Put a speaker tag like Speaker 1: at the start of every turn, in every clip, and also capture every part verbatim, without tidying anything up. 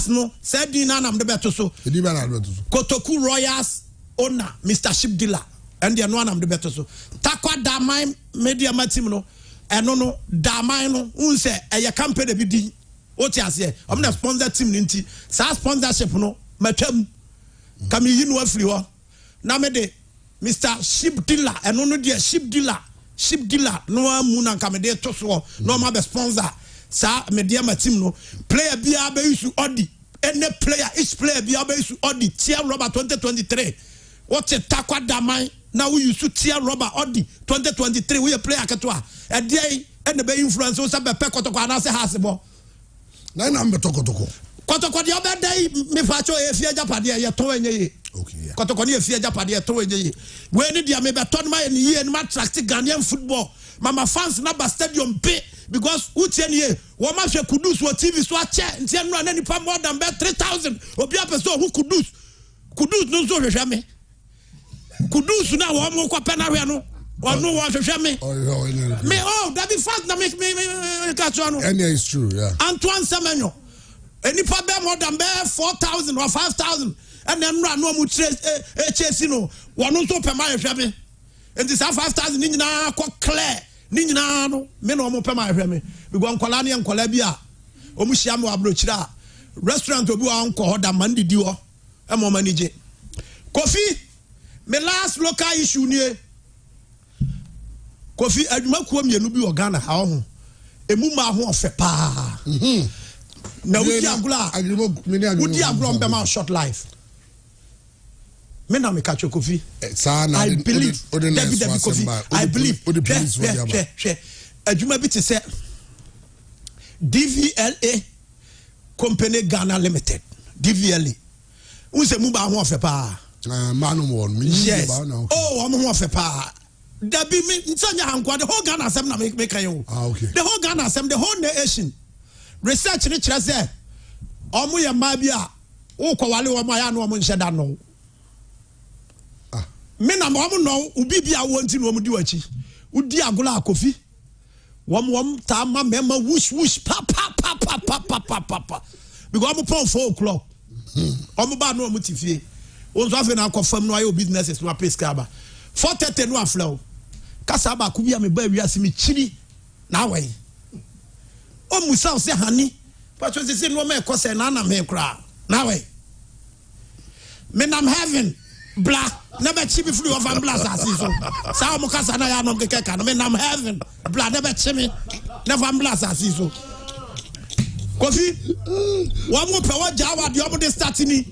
Speaker 1: no said Dina nam the better so. Kotoku Royals owner, Mister Ship Dealer, and the one am the better so. Takwa Damai Media Matimno, and no no Damai unse a company bidi. Otiase, I'm not sponsor team ninti. Sa sponsorship no, matem. Kami yinu afliwa. Na me de Mister Ship Dealer, and no no dear Ship Dealer, Ship Dealer, no muna kamede toso, no ma be sponsor. Sa media team no player be abe issue odi any player each player be abe issue odi tier rubber twenty twenty-three what a takwa damai now we use to tier rubber odi twenty twenty-three we a player ketwa e dey and the be influence o sabe pe kotoko na se hasebo
Speaker 2: na na mbe tokotoko
Speaker 1: kotoko de obe dey me fa cho e fie japade ye to enye ye
Speaker 2: okay
Speaker 1: kotoko ne e fie japade to enye ye we ni dia me be ton ma ye ye ni attract Ghanaian football mama fans na ba stadium pay because Utienye, one man should Kudus or T V so a chair and ten run any more than about three thousand or be a person who Kudus. Kudus no so Jame. Kudus now one more Penariano or no one Jame. Me oh, that be fast that make me catch on.
Speaker 2: And yeah, it's true, yeah.
Speaker 1: Antoine Semenyo. Any problem more than four thousand or five thousand and then run no more chasing one also per mile Jame. And this five thousand in now clear. Ninja no me no mo pe ma hwe me we go nkwala ne nkwala bi a omu hia me abrochira restaurant obi wa nko hoda man didi ho e mo manage Kofi me last local issue nie Kofi adwuma kuo mienu bi o Ghana ha ho emu ma ho ofe pa mhm na wudi agula wudi agula mbe ma short life me na me catch Kofi I believe David Kofi I believe adwuma bi te say D V L A Company Ghana Limited D V L A unse mu ba ho ofe pa
Speaker 2: ah manu mo me
Speaker 1: yes oh am ho ofe pa dabi me nsanya hankwa the whole Ghana asem na me me kan yo
Speaker 2: ah okay
Speaker 1: the whole Ghana asem the whole nation research ni kire say omo ye ma bi a wo kwale wo ma ya no omo nhye da no me na mo no ubi bia wonti no mo di wachi udi agola Kofi wom wom ta ma mema wush wush pa pa pa pa pa pa pa pa because am pon four o'clock am ba no mo tifie onzo afi na akofam no ayo businesses no pay skaba four thirty no aflow kasa ba ku bia me ba wiase me chiri na awai o musa se hani but we say no me kose na na me kra na awai me nam heaven bla never chibi flu of ambulance asiso sa mo kasa na ya no keke ka no me nam heaven bla never chimi never ambulance asiso Kofi wa mo pe wa jawa de omo de start ni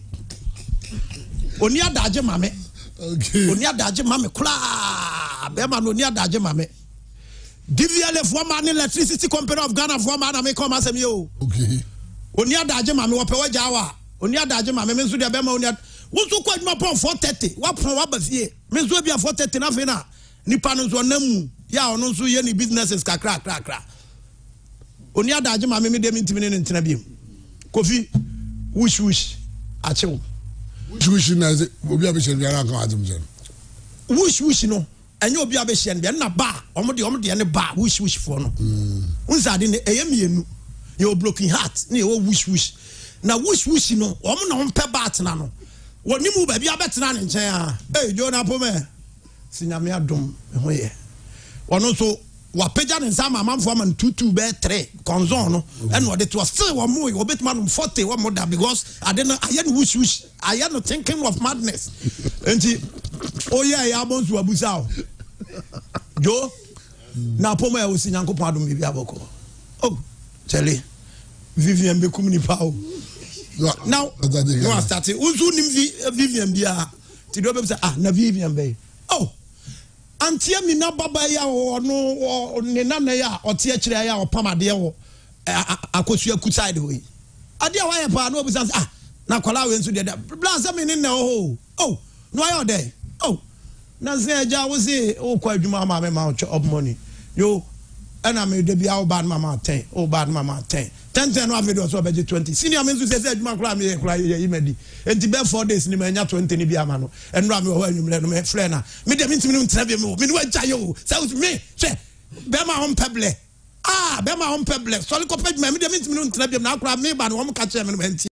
Speaker 1: oni adaje mame okay oni adaje mame kula be ma no oni adaje mame D V L for man electricity company of Ghana for man na me come asem yo okay oni adaje mame wo pe wa jawa oni adaje mame me nso de be ma oni Wusu kwa juma pon four thirty wa pon wa bafie me zo bia four thirty na fe na nipa no zo namu ya ono nso ye ni businesses kakra kra kra oni adaje ma me me de ntimi ne ntena biem Kofi wish wish achew
Speaker 2: wish wish na ze obi abehye biara kan adum je
Speaker 1: wish wish no enye obi abehye bia na ba omo de omo de ne ba wish wish for no unza de ne eye mienu ye broken heart ne ye wish wish na wish wish no omo na ompe bat na no woni mu ba bia betena ne nchen a eh Jonah Pome sinyame adom ho ye wono so wa peja ne nsama amanfo man two two be three konzon no and what it was still one more you bet man forty one more because I didn't I had wish wish I had no thinking of madness enti oh yeah ya bonsu abusa o jo na Pome e osinyankopon adom bia boko oh tele Vivian be kumni pa o now no I started unzu nim Vivian bia ti do be say ah na Vivian be oh antia mi na baba ya no ne nana ya ote akire ya opamade wo akosu akutside we ade a wa pa no be say ah na kwala we nso de blase me ne na oh oh no ayo dey oh na se eja wo se o kwa adwuma ma me ma chop money yo ana me de bia o bad mama ten o bad mama ten ten ten no video so be twenty senior me nso se se adwuma kra me kra ye imedi enti be four days ni me nya twenty ni bia ma no enra me ho anwumle no me frɛ na me de ntimi no ntra bia me me no agya yo say me hwɛ be ma hom peble ah be ma hom peble so le ko page me de ntimi no ntra bia na kra me ba no hom ka kyerɛ me no enti